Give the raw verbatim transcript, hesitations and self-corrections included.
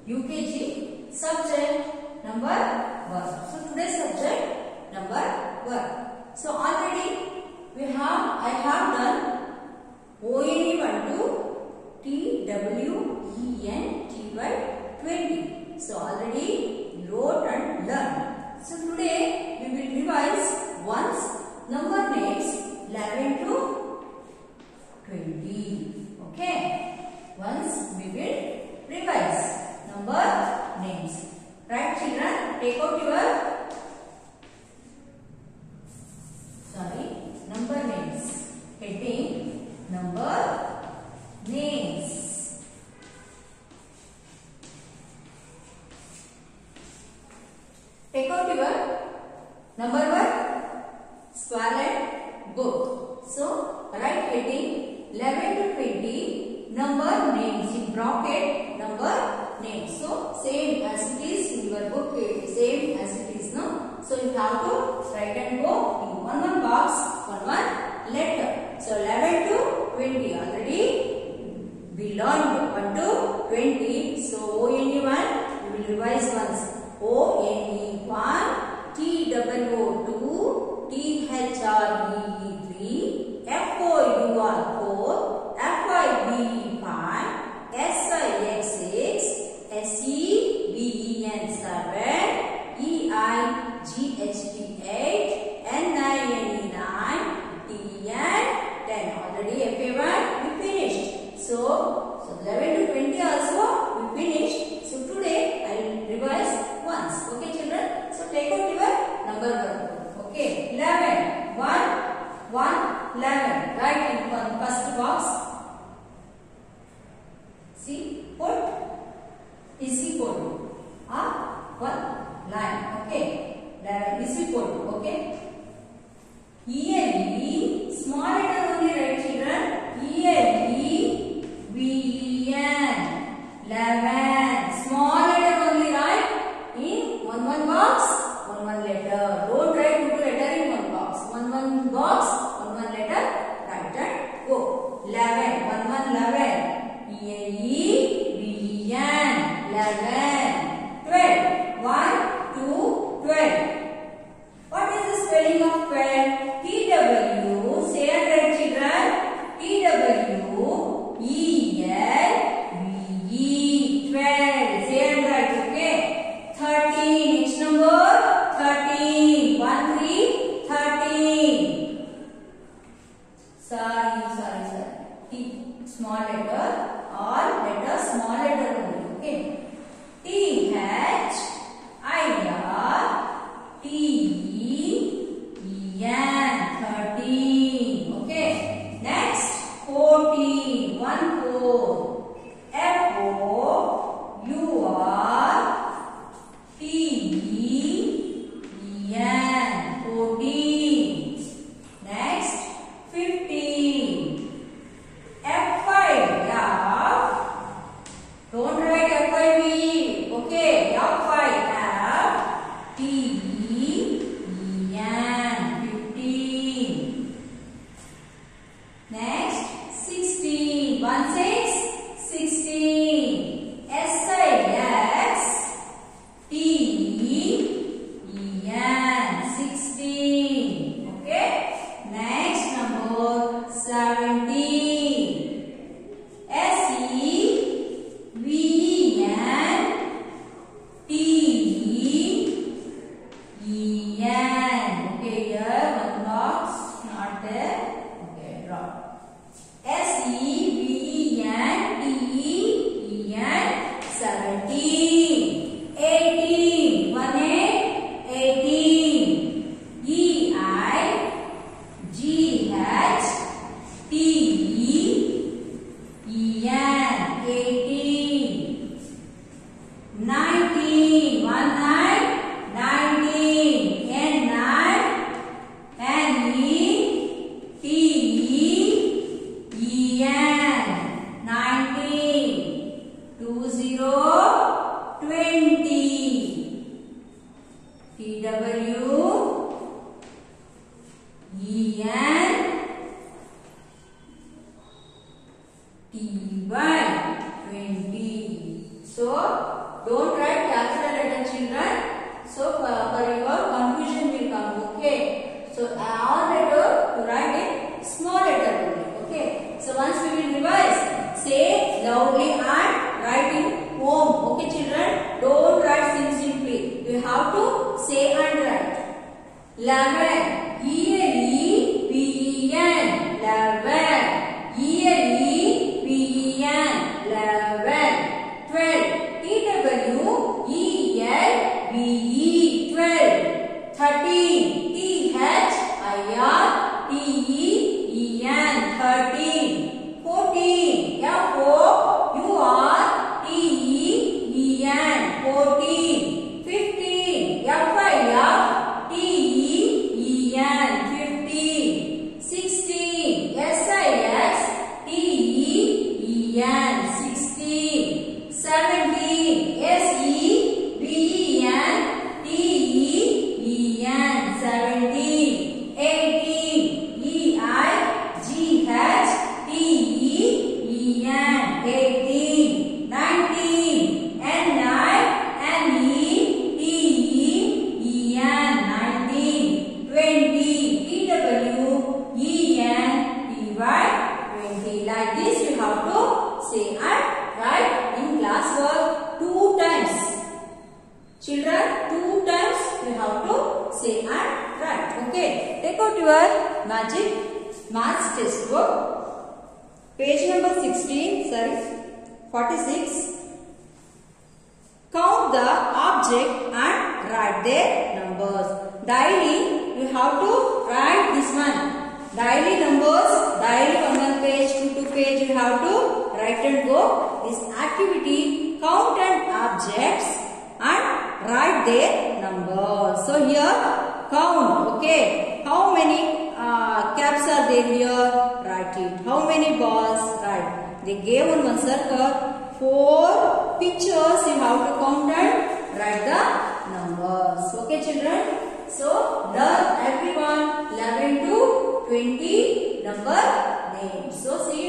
U K G subject number one. So today's subject number one. So already we have I have done O N E one to T W E N T Y twenty. So already wrote and learned. So today we will revise once number names eleven to twenty. Okay. Once we will revise number names. Right, children? Take out your sorry number names. Heading number names. Take out your number one squared book. So write heading eleven to twenty number names in bracket number names. So same as it is in your book, same as it is now. So you have to write and go in one one box, one one letter. So eleven to twenty already we learned one to twenty. So O N E one we will revise once. O N E one, T O O two, T H R E E three, F O U R four, F I V E five, S I X six, S E V E N seven, E I G H T eight, N I N E nine, T N ten. Already F A one we finished. So, so eleven to twenty also we finished. So today I will revise once. Okay children? So take out your number one. Okay. eleven. one, one, eleven. Write in one first box. See, put is equal to uh, one line. Okay. eleven is equal to. Okay. E L E, small letter only write children. E L E V E N. eleven. Small letter only write in one one box, one one letter. Don't write two letter in one box. One one box, one one letter. Write and go. eleven. one one eleven. E L E V E N. eleven. twelve. one, two, twelve. What is the spelling of twelve? T W, say and write children. T W E L V E. twelve. Say and write. Okay. thirteen. Next number. thirteen. one, three. thirteen. Sorry, sorry, sorry. T. Small letter or letter small letter only. Okay. T H I R T E E N. thirteen. Okay. Next. fourteen. one, four. F O U R T E E N. fourteen. Next. fifteen. F five. Yeah. Don't write F I V E. Okay. F five. F T E E N. fifteen. Next. sixteen. one, six. sixteen. S I X T E E N. sixteen. Okay. Next number. seventeen. S E V E N T E E N. Okay, here one box not there. Okay, draw. S E V E N T E E N. seventeen. eighteen. one, eight. eighteen. E I G H T E E N. eighteen. nineteen. one, nine. nineteen. N, nine. N, E. T, E. E, N. nineteen. two, zero. twenty. T, W. E, N. T, Y. twenty. So don't write capital letter, children. So for, for your confusion will come. Okay. So all letter to write in small letter only. Okay. So once we will revise, say loudly and write in home. Okay, children. Don't write sim simply. You have to say and write. Eleven. E L E V E N. Eleven. E L E V E N. Eleven. Twelve. T W E L V E. Twelve. Thirteen. T H I R T E E N. Thirteen. Fourteen. F O U R T E E N. Fourteen. Fifteen. F I F T E E N. Fifteen. Sixteen. S I S T E E N. Sixteen. Seventeen. S E V E N T E E N. Seventeen. Eighteen. E I G H T E E N. Eighteen. Nineteen. N I N E T E E N. Nineteen. Twenty. T W E N T Y. Twenty. Like this you have to say and write in classwork two times. Children, two times you have to say and write. Okay. Take out your magic maths textbook. Page number sixteen, sorry, forty-six. Count the object and write their numbers. Daily, you have to write this one. Daily numbers, daily one one page, two two page, you have to write and go. This activity, count and objects and write their numbers. So here, count, okay. How many uh, caps are there here? Write it. How many balls? Write. They gave on one circle. Four pictures you have to count and write the numbers. Okay, children. So learn everyone eleven to twenty number names. So see you.